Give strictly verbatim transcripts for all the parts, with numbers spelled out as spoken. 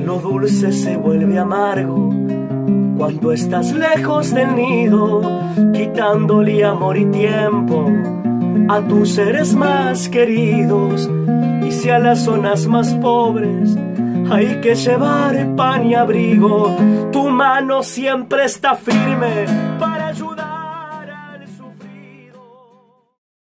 Lo dulce se vuelve amargo cuando estás lejos del nido, quitándole amor y tiempo a tus seres más queridos. Y si a las zonas más pobres hay que llevar pan y abrigo, tu mano siempre está firme para ayudar al sufrido.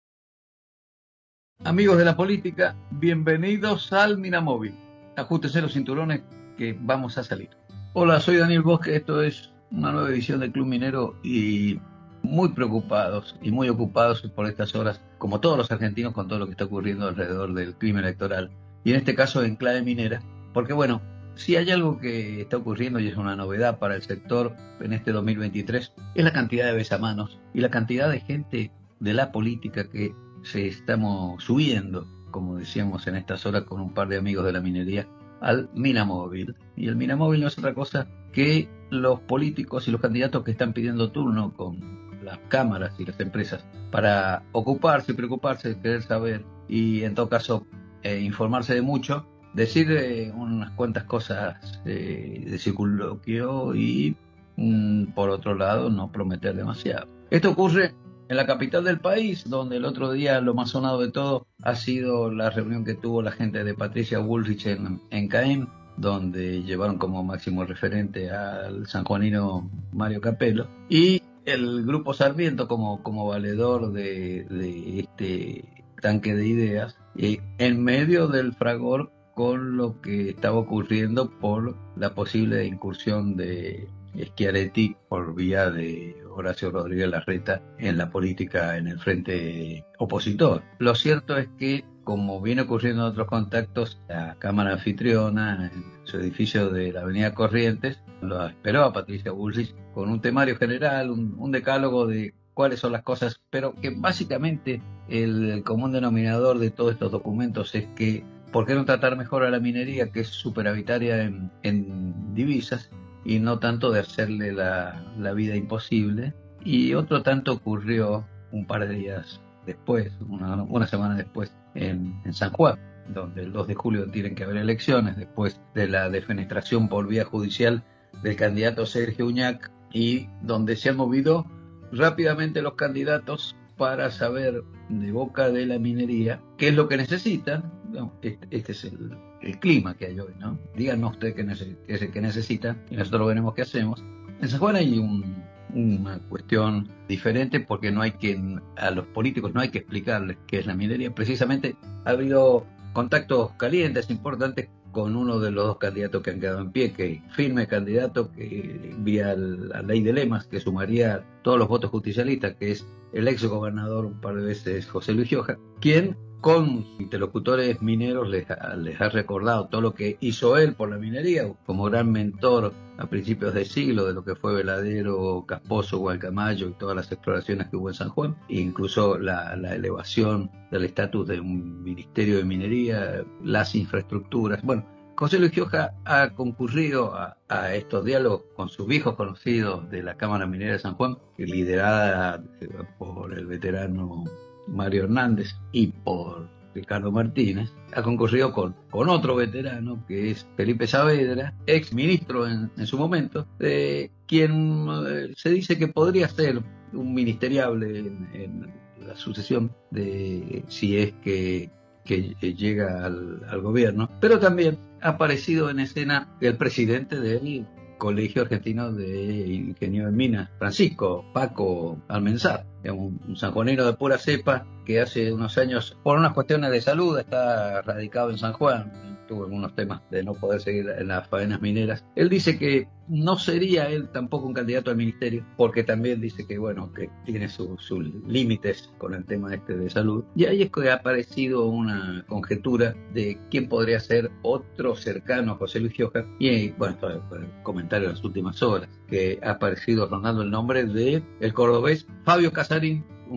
Amigos de la política, bienvenidos al Minamóvil. Ajústense los cinturones que vamos a salir. Hola, soy Daniel Bosque, esto es una nueva edición del Club Minero y muy preocupados y muy ocupados por estas horas, como todos los argentinos, con todo lo que está ocurriendo alrededor del clima electoral y en este caso en clave minera, porque bueno, si hay algo que está ocurriendo y es una novedad para el sector en este dos mil veintitrés, es la cantidad de besamanos y la cantidad de gente de la política que se estamos subiendo, como decíamos en estas horas con un par de amigos de la minería, al Minamóvil. Y el Minamóvil no es otra cosa que los políticos y los candidatos que están pidiendo turno con las cámaras y las empresas para ocuparse, preocuparse, querer saber y en todo caso eh, informarse de mucho, decir eh, unas cuantas cosas eh, de circunloquio y mm, por otro lado no prometer demasiado. Esto ocurre en la capital del país, donde el otro día lo más sonado de todo ha sido la reunión que tuvo la gente de Patricia Bullrich en, en Caem, donde llevaron como máximo referente al sanjuanino Mario Capello, y el Grupo Sarmiento como, como valedor de, de este tanque de ideas, eh, en medio del fragor con lo que estaba ocurriendo por la posible incursión de Schiaretti por vía de Horacio Rodríguez Larreta en la política en el frente opositor. Lo cierto es que, como viene ocurriendo en otros contactos, la Cámara Anfitriona, en su edificio de la Avenida Corrientes, lo esperó a Patricia Bullrich con un temario general, un, un decálogo de cuáles son las cosas, pero que básicamente el, el común denominador de todos estos documentos es que ¿por qué no tratar mejor a la minería, que es superavitaria en, en divisas, y no tanto de hacerle la, la vida imposible? Y otro tanto ocurrió un par de días después, una, una semana después, en, en San Juan, donde el dos de julio tienen que haber elecciones, después de la defenestración por vía judicial del candidato Sergio Uñac, y donde se han movido rápidamente los candidatos para saber de boca de la minería qué es lo que necesitan. No, este, este es el, el clima que hay hoy, ¿no? Díganos ustedes qué, neces- qué es el que necesitan y nosotros veremos qué hacemos. En San Juan hay un, una cuestión diferente porque no hay que, a los políticos no hay que explicarles qué es la minería. Precisamente ha habido contactos calientes, importantes, con uno de los dos candidatos que han quedado en pie, que firme candidato que vía la ley de lemas, que sumaría todos los votos justicialistas, que es el ex gobernador un par de veces José Luis Gioja, quien con interlocutores mineros les ha, les ha recordado todo lo que hizo él por la minería, como gran mentor a principios de siglo de lo que fue Veladero, Casposo, Gualcamayo y todas las exploraciones que hubo en San Juan, e incluso la, la elevación del estatus de un ministerio de minería, las infraestructuras. Bueno, José Luis Gioja ha concurrido a, a estos diálogos con sus viejos conocidos de la Cámara Minera de San Juan, liderada por el veterano Mario Hernández y por Ricardo Martínez. Ha concurrido con, con otro veterano que es Felipe Saavedra, ex ministro en, en su momento, de quien eh, se dice que podría ser un ministeriable en, en la sucesión de si es que, que llega al, al gobierno, pero también ha aparecido en escena el presidente del Colegio Argentino de Ingenieros en Minas, Francisco Paco Almenzar, un, un sanjuanero de pura cepa que hace unos años, por unas cuestiones de salud, está radicado en San Juan, tuvo algunos temas de no poder seguir en las faenas mineras. Él dice que no sería él tampoco un candidato al ministerio, porque también dice que, bueno, que tiene sus su límites con el tema este de salud. Y ahí es que ha aparecido una conjetura de quién podría ser otro cercano a José Luis Gioja. Y, bueno, esto es el comentario de las últimas horas, que ha aparecido rondando el nombre de el cordobés Fabio Casarín, un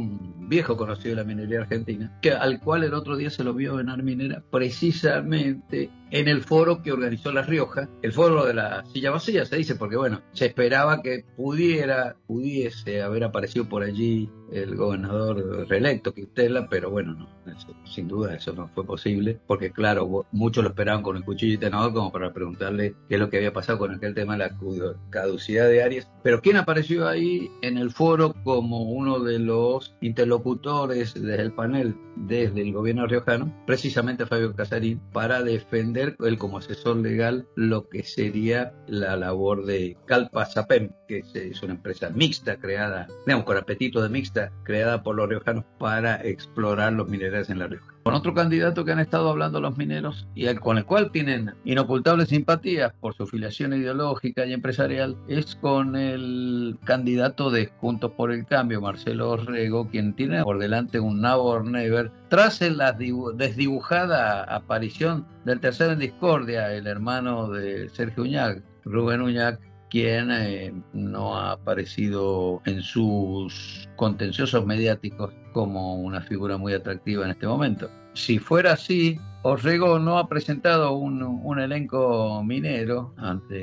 viejo conocido de la minería argentina, que, al cual el otro día se lo vio en Arminera, precisamente en el foro que organizó La Rioja, el foro de la silla vacía, se dice, porque bueno, se esperaba que pudiera, pudiese haber aparecido por allí el gobernador reelecto, Quintela, pero bueno, no, eso, sin duda eso no fue posible, porque claro, muchos lo esperaban con el cuchillo y tenedor como para preguntarle qué es lo que había pasado con aquel tema de la caducidad de Arias. Pero ¿quién apareció ahí en el foro como uno de los interlocutores desde el panel, desde el gobierno riojano? Precisamente Fabio Casarín, para defender él como asesor legal lo que sería la labor de Calpa Sapem, que es una empresa mixta creada, digamos, con apetito de mixta, creada por los riojanos para explorar los minerales en La Rioja. Con otro candidato que han estado hablando los mineros y el, con el cual tienen inocultables simpatías por su filiación ideológica y empresarial, es con el candidato de Juntos por el Cambio, Marcelo Orrego, quien tiene por delante un now or never tras la desdibujada aparición del tercero en discordia, el hermano de Sergio Uñac, Rubén Uñac, quien eh, no ha aparecido en sus contenciosos mediáticos como una figura muy atractiva en este momento. Si fuera así, Orrego no ha presentado un, un elenco minero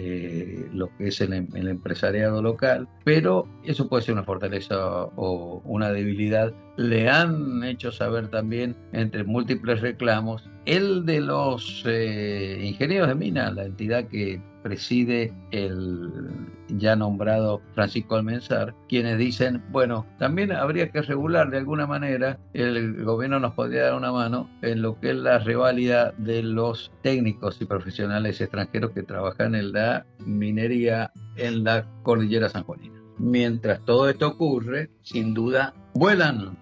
ante lo que es el, el empresariado local, pero eso puede ser una fortaleza o una debilidad. Le han hecho saber también, entre múltiples reclamos, el de los eh, ingenieros de mina, la entidad que preside el ya nombrado Francisco Almenzar, quienes dicen, bueno, también habría que regular de alguna manera, el gobierno nos podría dar una mano en lo que es la reválida de los técnicos y profesionales extranjeros que trabajan en la minería en la cordillera sanjuanina. Mientras todo esto ocurre, sin duda, vuelan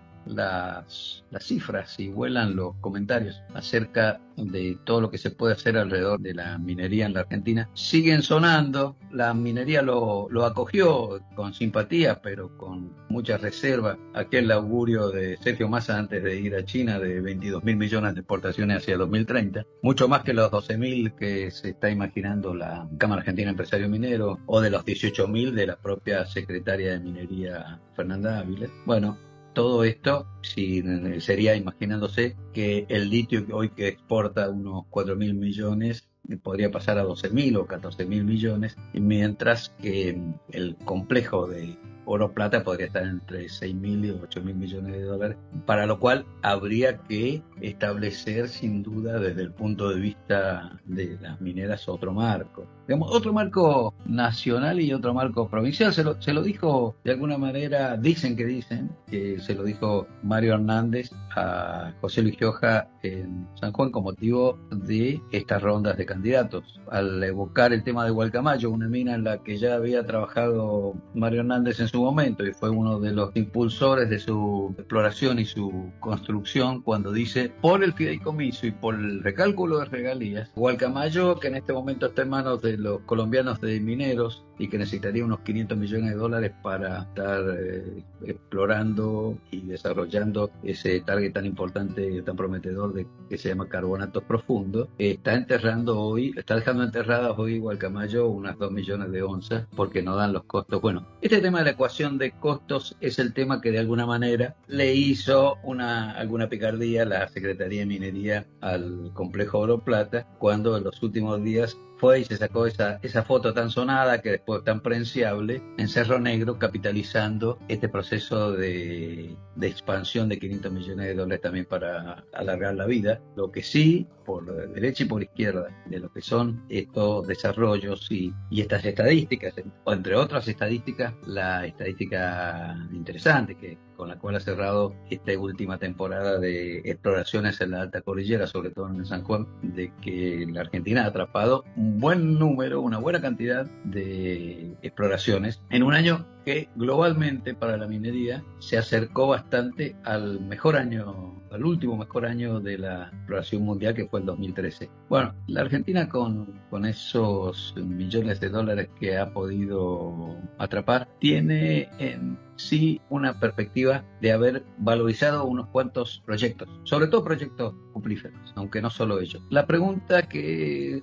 las, las cifras y vuelan los comentarios acerca de todo lo que se puede hacer alrededor de la minería en la Argentina. Siguen sonando, la minería lo, lo acogió con simpatía, pero con mucha reserva, aquel augurio de Sergio Massa antes de ir a China de veintidós mil millones de exportaciones hacia dos mil treinta, mucho más que los doce mil que se está imaginando la Cámara Argentina de Empresarios Mineros o de los dieciocho mil de la propia secretaria de Minería Fernanda Áviles. Bueno, todo esto si, sería imaginándose que el litio hoy que exporta unos cuatro mil millones podría pasar a doce mil o catorce mil millones, mientras que el complejo de oro-plata podría estar entre seis mil y ocho mil millones de dólares, para lo cual habría que establecer sin duda desde el punto de vista de las mineras otro marco. Digamos, otro marco nacional y otro marco provincial. Se lo, se lo dijo de alguna manera, dicen que dicen, que se lo dijo Mario Hernández a José Luis Gioja en San Juan con motivo de estas rondas de candidatos. Al evocar el tema de Gualcamayo, una mina en la que ya había trabajado Mario Hernández en su momento y fue uno de los impulsores de su exploración y su construcción, cuando dice, por el fideicomiso y por el recálculo de regalías, Gualcamayo, que en este momento está en manos de los colombianos de mineros y que necesitaría unos quinientos millones de dólares para estar eh, explorando y desarrollando ese target tan importante, tan prometedor de que se llama carbonatos profundos, eh, está enterrando hoy, está dejando enterradas hoy Gualcamayo unas dos millones de onzas porque no dan los costos. Bueno, este tema de la ecuación de costos es el tema que de alguna manera le hizo una alguna picardía la Secretaría de Minería al complejo Oro-Plata cuando en los últimos días fue y se sacó esa, esa foto tan sonada, que después tan prenciable, en Cerro Negro, capitalizando este proceso de, de expansión de quinientos millones de dólares también para alargar la vida. Lo que sí, por derecha y por izquierda, de lo que son estos desarrollos y, y estas estadísticas, entre otras estadísticas, la estadística interesante que con la cual ha cerrado esta última temporada de exploraciones en la alta cordillera, sobre todo en San Juan, de que la Argentina ha atrapado un buen número, una buena cantidad de exploraciones en un año que globalmente para la minería se acercó bastante al mejor año, al último mejor año de la exploración mundial, que fue el dos mil trece. Bueno, la Argentina con, con esos millones de dólares que ha podido atrapar, tiene en sí una perspectiva de haber valorizado unos cuantos proyectos, sobre todo proyectos petrolíferos, aunque no solo ellos. La pregunta que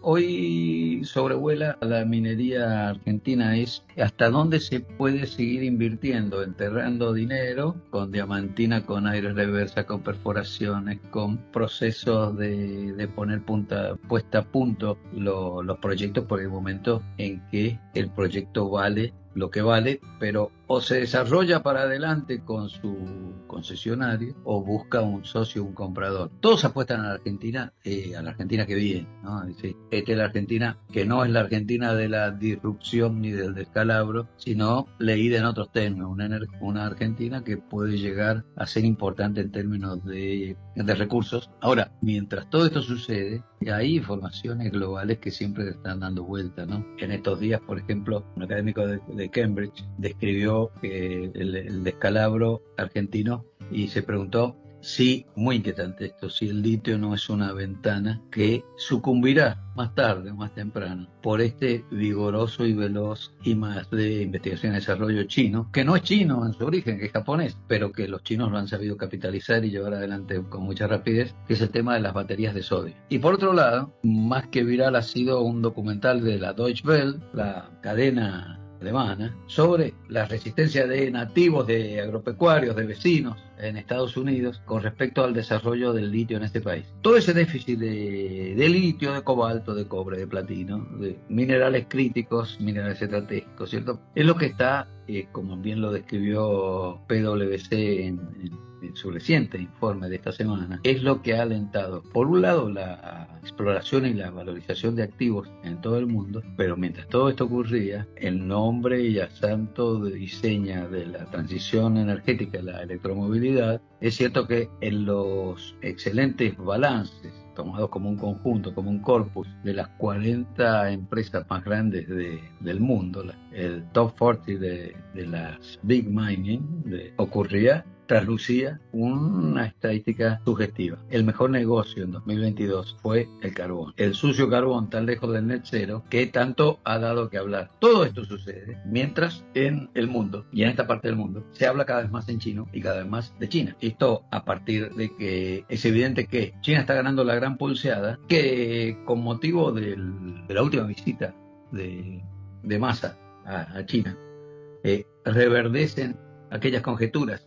hoy sobrevuela a la minería argentina es ¿hasta dónde se puede seguir invirtiendo, enterrando dinero con diamantina, con aire reversa, con perforaciones, con procesos de, de poner punta, puesta a punto lo, los proyectos por el momento en que el proyecto vale lo que vale, pero o se desarrolla para adelante con su concesionario o busca un socio, un comprador? Todos apuestan a la Argentina, eh, a la Argentina que viene, ¿no? Dice, esta es la Argentina que no es la Argentina de la disrupción ni del descalabro, sino leída en otros términos, una, una Argentina que puede llegar a ser importante en términos de, de recursos. Ahora, mientras todo esto sucede, hay informaciones globales que siempre están dando vuelta, ¿no? En estos días, por ejemplo, un académico de, de Cambridge describió que el, el descalabro argentino y se preguntó si, muy inquietante esto, si el litio no es una ventana que sucumbirá más tarde o más temprano por este vigoroso y veloz I más D, investigación y desarrollo chino, que no es chino en su origen, que es japonés, pero que los chinos lo han sabido capitalizar y llevar adelante con mucha rapidez, que es el tema de las baterías de sodio. Y por otro lado, más que viral ha sido un documental de la Deutsche Welle, la cadena alemana, sobre la resistencia de nativos, de agropecuarios, de vecinos en Estados Unidos con respecto al desarrollo del litio en este país. Todo ese déficit de, de litio, de cobalto, de cobre, de platino, de minerales críticos, minerales estratégicos, ¿cierto? Es lo que está, eh, como bien lo describió P W C en, en en su reciente informe de esta semana, es lo que ha alentado, por un lado, la exploración y la valorización de activos en todo el mundo, pero mientras todo esto ocurría, el nombre y a santo de diseña de la transición energética y la electromovilidad, es cierto que en los excelentes balances tomados como un conjunto, como un corpus de las cuarenta empresas más grandes de, del mundo, la, el top cuarenta de, de las big mining, de, ocurría, traslucía una estadística sugestiva. El mejor negocio en dos mil veintidós fue el carbón. El sucio carbón tan lejos del net cero que tanto ha dado que hablar. Todo esto sucede mientras en el mundo y en esta parte del mundo se habla cada vez más en chino y cada vez más de China. Esto a partir de que es evidente que China está ganando la gran pulseada, que con motivo del, de la última visita de, de Massa a, a China, eh, reverdecen aquellas conjeturas.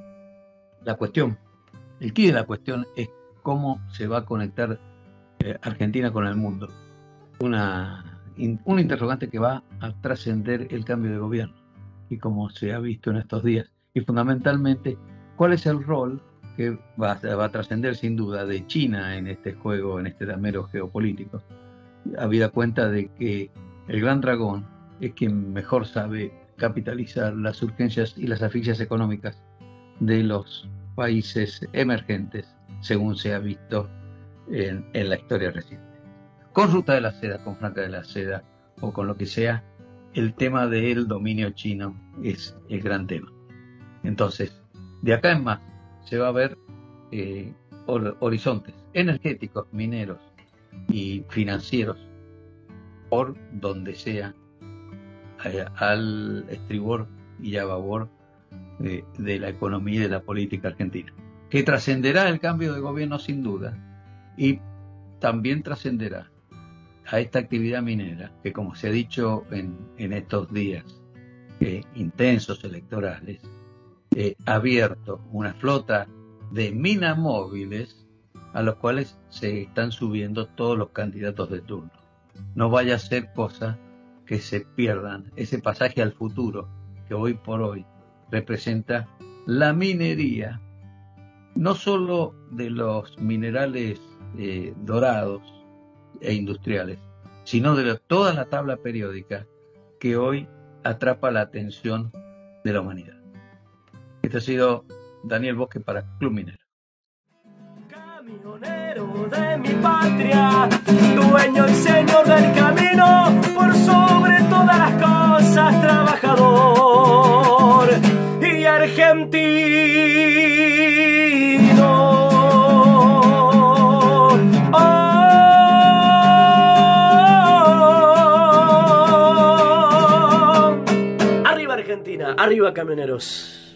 La cuestión, el quid de la cuestión es cómo se va a conectar eh, Argentina con el mundo. Una, in, un interrogante que va a trascender el cambio de gobierno y como se ha visto en estos días. Y fundamentalmente, ¿cuál es el rol que va, va a trascender sin duda de China en este juego, en este damero geopolítico? Habida cuenta de que el gran dragón es quien mejor sabe capitalizar las urgencias y las asfixias económicas de los países emergentes, según se ha visto en, en la historia reciente. Con Ruta de la Seda, con Franca de la Seda o con lo que sea, el tema del dominio chino es el gran tema. Entonces, de acá en más, se va a ver eh, horizontes energéticos, mineros y financieros por donde sea, eh, al estribor y a babor De, de la economía y de la política argentina, que trascenderá el cambio de gobierno sin duda y también trascenderá a esta actividad minera que, como se ha dicho en, en estos días eh, intensos electorales, eh, ha abierto una flota de minas móviles a los cuales se están subiendo todos los candidatos de turno. No vaya a ser cosa que se pierdan ese pasaje al futuro que hoy por hoy representa la minería, no solo de los minerales eh, dorados e industriales, sino de lo, toda la tabla periódica que hoy atrapa la atención de la humanidad. Este ha sido Daniel Bosque para Club Minero. Camionero de mi patria, dueño y señor del camino, por sobre todas las cosas trabajador y argentino. Oh, arriba Argentina, arriba camioneros.